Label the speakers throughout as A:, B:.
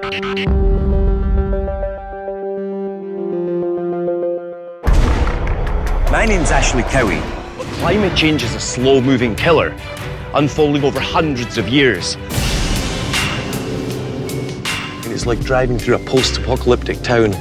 A: My name's Ashley Cowie.
B: Climate change is a slow-moving killer, unfolding over hundreds of years. And it's like driving through a post-apocalyptic town.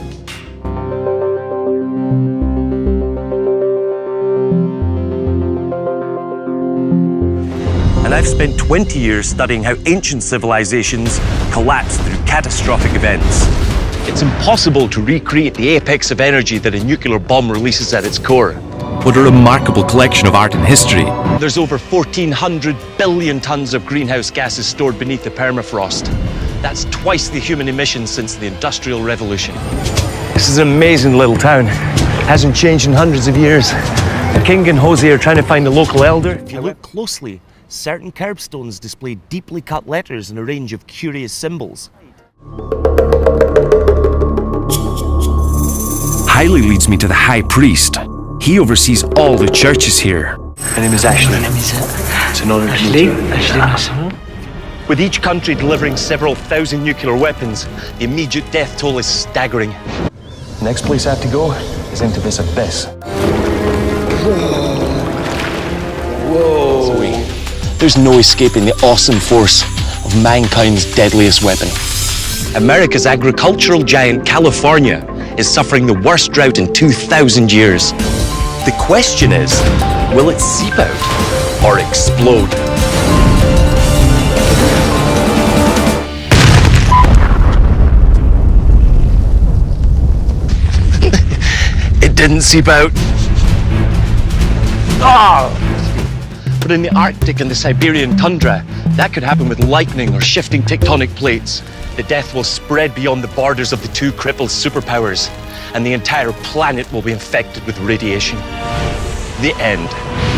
A: And I've spent 20 years studying how ancient civilizations collapse through catastrophic events.
B: It's impossible to recreate the apex of energy that a nuclear bomb releases at its core.
C: What a remarkable collection of art and history.
B: There's over 1,400 billion tons of greenhouse gases stored beneath the permafrost. That's twice the human emissions since the Industrial Revolution.
A: This is an amazing little town. It hasn't changed in hundreds of years. The king and Jose are trying to find the local elder.
B: If you look closely, certain curbstones display deeply cut letters and a range of curious symbols.
C: Haile leads me to the high priest. He oversees all the churches here.
B: My name is Ashley. It's an honor to meet you. With each country delivering several thousand nuclear weapons, the immediate death toll is staggering.
A: Next place I have to go is into this abyss.
B: Whoa. There's no escaping the awesome force of mankind's deadliest weapon. America's agricultural giant, California, is suffering the worst drought in 2,000 years. The question is, will it seep out or explode? It didn't seep out. Ah! But in the Arctic and the Siberian tundra, that could happen with lightning or shifting tectonic plates. The death will spread beyond the borders of the two crippled superpowers, and the entire planet will be infected with radiation. The end.